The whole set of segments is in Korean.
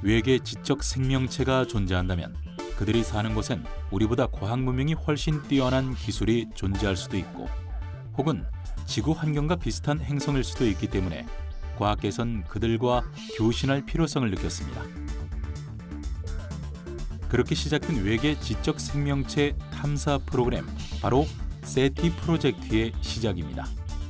외계 지적 생명체가 존재한다면 그들이 사는 곳엔 우리보다 과학 문명이 훨씬 뛰어난 기술이 존재할 수도 있고 혹은 지구 환경과 비슷한 행성일 수도 있기 때문에 과학계에선 그들과 교신할 필요성을 느꼈습니다. 그렇게 시작된 외계 지적 생명체 탐사 프로그램, 바로 세티 프로젝트의 시작입니다.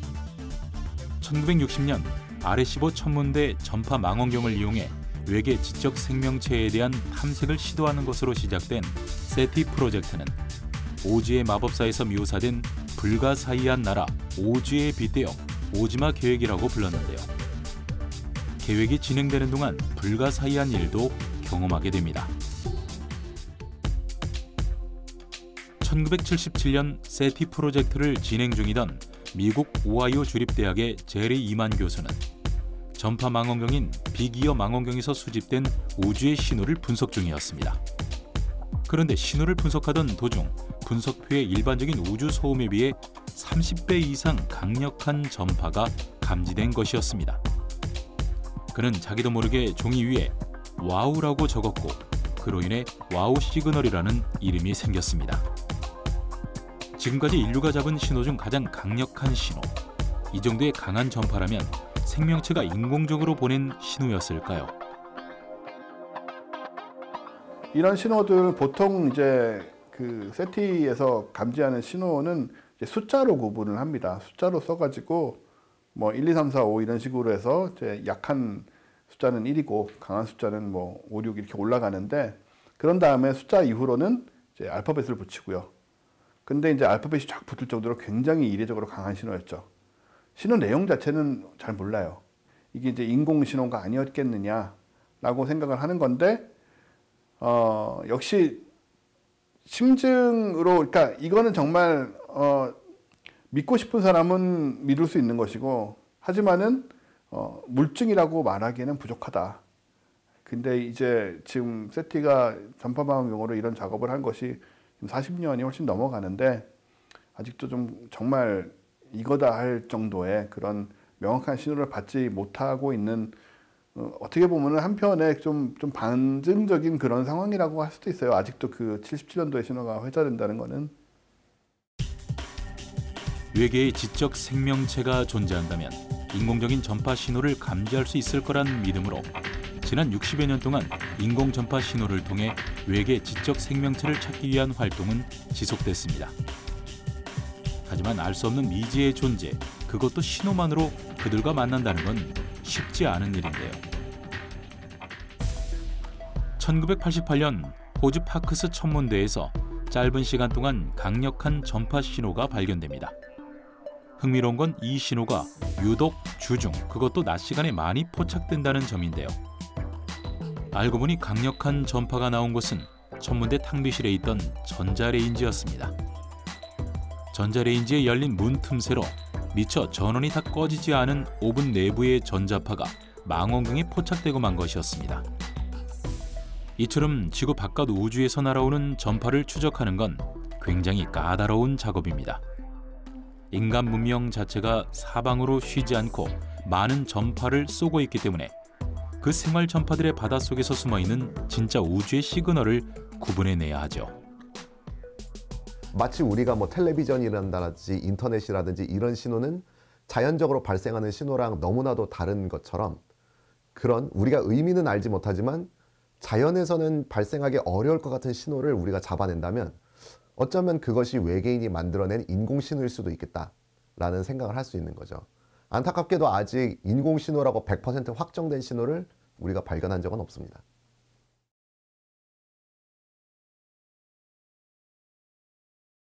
1960년 아레시보 천문대 전파 망원경을 이용해 외계 지적 생명체에 대한 탐색을 시도하는 것으로 시작된 세티 프로젝트는 오즈의 마법사에서 묘사된 불가사의한 나라 오즈에 빗대어 오즈마 계획이라고 불렀는데요. 계획이 진행되는 동안 불가사의한 일도 경험하게 됩니다. 1977년 세티 프로젝트를 진행 중이던 미국 오하이오 주립대학의 제리 이만 교수는 전파 망원경인 빅이어 망원경에서 수집된 우주의 신호를 분석 중이었습니다. 그런데 신호를 분석하던 도중 분석표의 일반적인 우주 소음에 비해 30배 이상 강력한 전파가 감지된 것이었습니다. 그는 자기도 모르게 종이 위에 와우라고 적었고 그로 인해 와우 시그널이라는 이름이 생겼습니다. 지금까지 인류가 잡은 신호 중 가장 강력한 신호. 이 정도의 강한 전파라면 생명체가 인공적으로 보낸 신호였을까요? 이런 신호들 보통 이제 그 세티에서 감지하는 신호는 이제 숫자로 구분을 합니다. 숫자로 써가지고 뭐 1, 2, 3, 4, 5 이런 식으로 해서 이제 약한 숫자는 1이고 강한 숫자는 뭐 5, 6 이렇게 올라가는데 그런 다음에 숫자 이후로는 이제 알파벳을 붙이고요. 근데 이제 알파벳이 쫙 붙을 정도로 굉장히 이례적으로 강한 신호였죠. 신호 내용 자체는 잘 몰라요. 이게 이제 인공 신호가 아니었겠느냐라고 생각을 하는 건데, 역시 심증으로, 그러니까 이거는 정말 믿고 싶은 사람은 믿을 수 있는 것이고, 하지만은 물증이라고 말하기에는 부족하다. 근데 이제 지금 세티가 전파망원경으로 이런 작업을 한 것이 40년이 훨씬 넘어가는데 아직도 좀 정말 이거다 할 정도의 그런 명확한 신호를 받지 못하고 있는, 어떻게 보면 한편에 좀 반증적인 그런 상황이라고 할 수도 있어요. 아직도 그 77년도의 신호가 회자된다는 거는. 외계의 지적 생명체가 존재한다면 인공적인 전파 신호를 감지할 수 있을 거란 믿음으로 지난 60여 년 동안 인공 전파 신호를 통해 외계 지적 생명체를 찾기 위한 활동은 지속됐습니다. 하지만 알 수 없는 미지의 존재, 그것도 신호만으로 그들과 만난다는 건 쉽지 않은 일인데요. 1988년 호주 파크스 천문대에서 짧은 시간 동안 강력한 전파 신호가 발견됩니다. 흥미로운 건 이 신호가 유독 주중, 그것도 낮 시간에 많이 포착된다는 점인데요. 알고 보니 강력한 전파가 나온 곳은 천문대 탕비실에 있던 전자레인지였습니다. 전자레인지에 열린 문 틈새로 미처 전원이 다 꺼지지 않은 오븐 내부의 전자파가 망원경에 포착되고 만 것이었습니다. 이처럼 지구 바깥 우주에서 날아오는 전파를 추적하는 건 굉장히 까다로운 작업입니다. 인간 문명 자체가 사방으로 쉬지 않고 많은 전파를 쏘고 있기 때문에 그 생활 전파들의 바닷속에서 숨어있는 진짜 우주의 시그널을 구분해내야 하죠. 마치 우리가 뭐 텔레비전이라든지 인터넷이라든지 이런 신호는 자연적으로 발생하는 신호랑 너무나도 다른 것처럼, 그런 우리가 의미는 알지 못하지만 자연에서는 발생하기 어려울 것 같은 신호를 우리가 잡아낸다면 어쩌면 그것이 외계인이 만들어낸 인공신호일 수도 있겠다라는 생각을 할 수 있는 거죠. 안타깝게도 아직 인공신호라고 100% 확정된 신호를 우리가 발견한 적은 없습니다.